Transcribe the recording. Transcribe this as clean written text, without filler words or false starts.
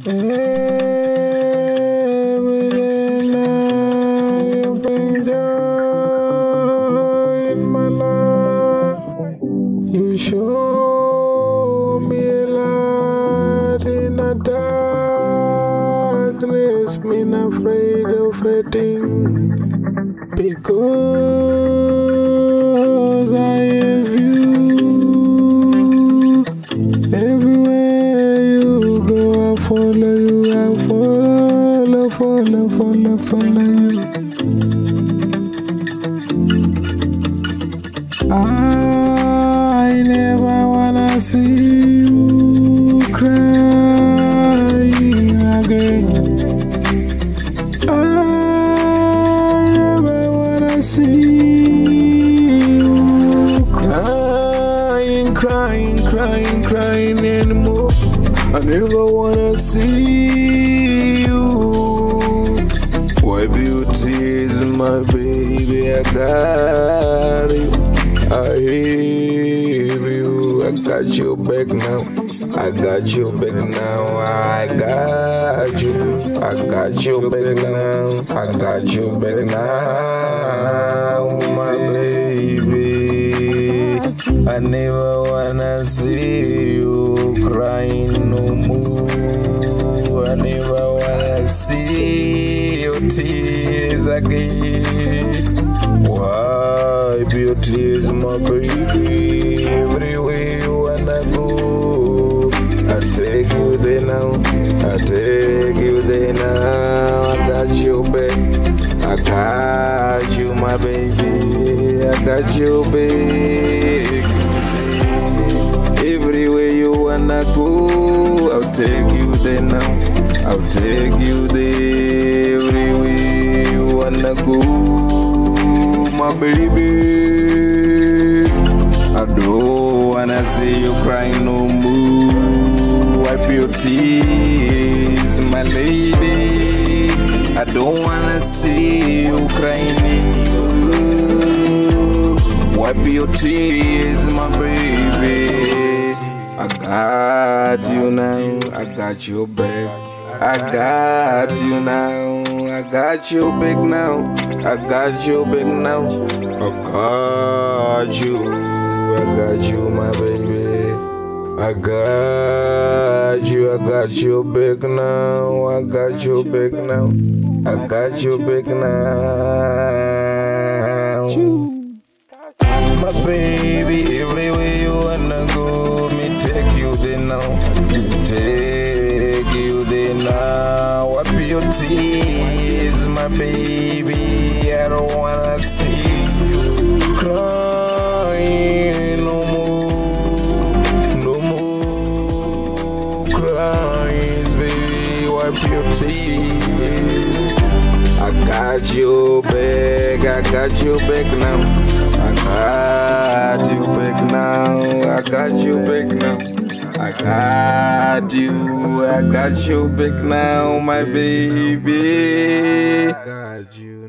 Every day now you bring joy in my life. You show me a light in the darkness. Me not afraid of a thing, because I have you. Everywhere you go, I follow you. I follow you. I never wanna see you crying again. I never wanna see you crying anymore. I never wanna see you wipe your tears, my baby. I got you. I have you. I got your back now. I got your back now. I got you. I got your back now. I got your back now, my baby. I never wanna see you crying no more. I never wanna see your tears again. Wipe your tears, my baby. Everywhere you wanna go, I take you there now. I take you there now. I got your back. I got you, my baby. I got your back. Everywhere you wanna go, I'll take you there now. I'll take you there. Everywhere you wanna go, my baby. I don't wanna see you crying no more. Wipe your tears, my lady. I don't wanna see you crying anymore. Wipe your tears, my baby. I got you now. I got your back. I got you now. I got your back now. I got your back now. I got you. I got you, my baby. I got you. I got your back now. I got your back now. I got your back now. My baby, everywhere you wanna go, me take you there now. Take you there now. Wipe your tears, my baby. I don't wanna see you crying no more. No more crying, baby. Wipe your tears. I got your back. I got your back now. I got you back now. I got you back now. I got you. I got you back now, my baby. I got you.